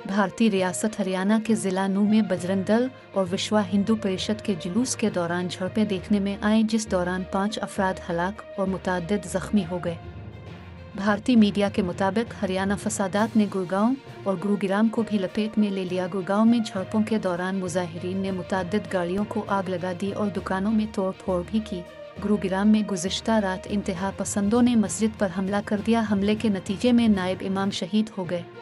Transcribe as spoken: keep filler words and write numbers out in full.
भारतीय रियासत हरियाणा के जिला नूंह में बजरंग दल और विश्व हिंदू परिषद के जुलूस के दौरान झड़पें देखने में आए, जिस दौरान पांच अफराद हलाक और मुतअद्दिद जख्मी हो गए। भारतीय मीडिया के मुताबिक हरियाणा फसादात ने गुड़गांव और गुरुग्राम को भी लपेट में ले लिया। गुड़गांव में झड़पों के दौरान मुजाहिरीन ने मुतअद्दिद गाड़ियों को आग लगा दी और दुकानों में तोड़ फोड़ भी की। गुरुग्राम में गुज़िश्ता रात इंतहा पसंदों ने मस्जिद पर हमला कर दिया। हमले के नतीजे में नायब इमाम शहीद हो गए।